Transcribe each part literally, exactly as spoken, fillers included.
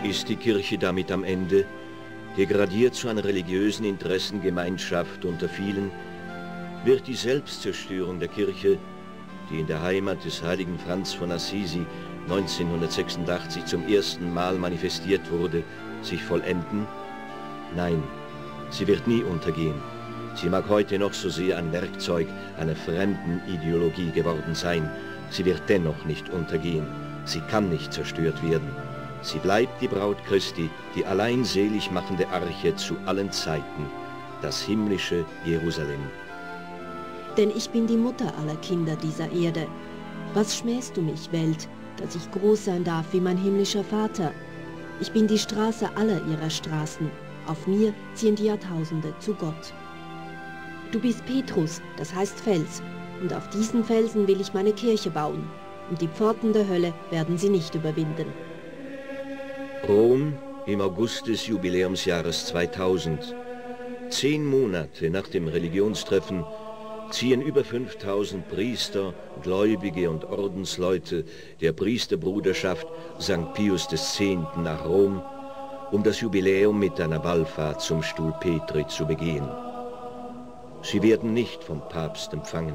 Ist die Kirche damit am Ende, degradiert zu einer religiösen Interessengemeinschaft unter vielen? Wird die Selbstzerstörung der Kirche, die in der Heimat des heiligen Franz von Assisi neunzehnhundertsechsundachtzig zum ersten Mal manifestiert wurde, sich vollenden? Nein, sie wird nie untergehen. Sie mag heute noch so sehr ein Werkzeug einer fremden Ideologie geworden sein. Sie wird dennoch nicht untergehen. Sie kann nicht zerstört werden. Sie bleibt die Braut Christi, die allein selig machende Arche zu allen Zeiten, das himmlische Jerusalem. Denn ich bin die Mutter aller Kinder dieser Erde. Was schmähst du mich, Welt, dass ich groß sein darf wie mein himmlischer Vater? Ich bin die Straße aller ihrer Straßen. Auf mir ziehen die Jahrtausende zu Gott. Du bist Petrus, das heißt Fels, und auf diesen Felsen will ich meine Kirche bauen, und die Pforten der Hölle werden sie nicht überwinden. Rom im August des Jubiläumsjahres zweitausend. Zehn Monate nach dem Religionstreffen ziehen über fünftausend Priester, Gläubige und Ordensleute der Priesterbruderschaft Sankt Pius X. nach Rom, um das Jubiläum mit einer Wallfahrt zum Stuhl Petri zu begehen. Sie werden nicht vom Papst empfangen.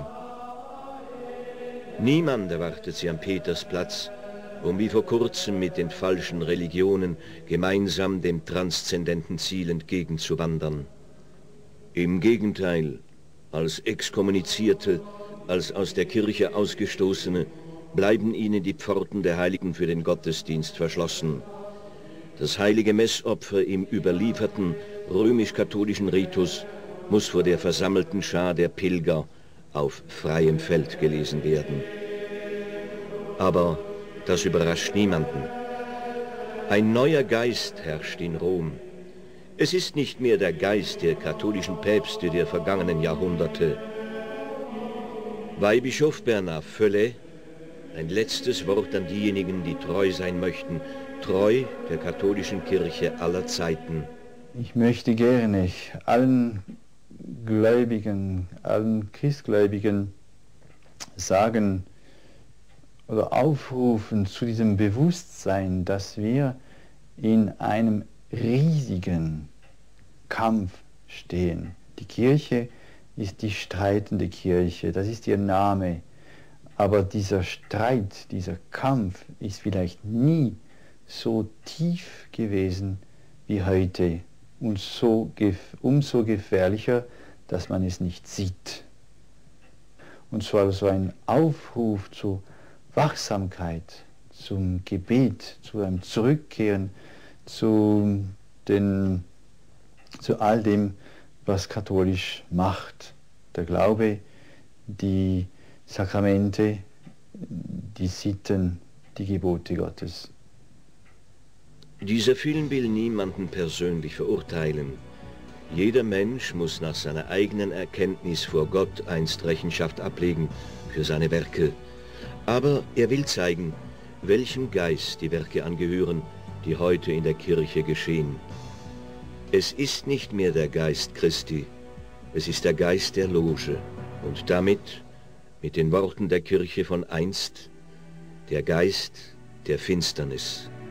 Niemand erwartet sie am Petersplatz, um wie vor kurzem mit den falschen Religionen gemeinsam dem transzendenten Ziel entgegenzuwandern. Im Gegenteil, als Exkommunizierte, als aus der Kirche Ausgestoßene, bleiben ihnen die Pforten der Heiligen für den Gottesdienst verschlossen. Das heilige Messopfer im überlieferten römisch-katholischen Ritus muss vor der versammelten Schar der Pilger auf freiem Feld gelesen werden. Aber das überrascht niemanden. Ein neuer Geist herrscht in Rom. Es ist nicht mehr der Geist der katholischen Päpste der vergangenen Jahrhunderte. Weihbischof Bernard Völlet, ein letztes Wort an diejenigen, die treu sein möchten, treu der katholischen Kirche aller Zeiten. Ich möchte gerne allen Gläubigen, allen Christgläubigen sagen oder aufrufen zu diesem Bewusstsein, dass wir in einem riesigen Kampf stehen. Die Kirche ist die streitende Kirche, das ist ihr Name. Aber dieser Streit, dieser Kampf ist vielleicht nie so tief gewesen wie heute und so umso gefährlicher, dass man es nicht sieht. Und zwar so ein Aufruf zur Wachsamkeit, zum Gebet, zu einem Zurückkehren zu, den, zu all dem, was katholisch macht. Der Glaube, die Sakramente, die Sitten, die Gebote Gottes. Dieser Film will niemanden persönlich verurteilen. Jeder Mensch muss nach seiner eigenen Erkenntnis vor Gott einst Rechenschaft ablegen für seine Werke. Aber er will zeigen, welchem Geist die Werke angehören, die heute in der Kirche geschehen. Es ist nicht mehr der Geist Christi, es ist der Geist der Loge und damit, mit den Worten der Kirche von einst, der Geist der Finsternis.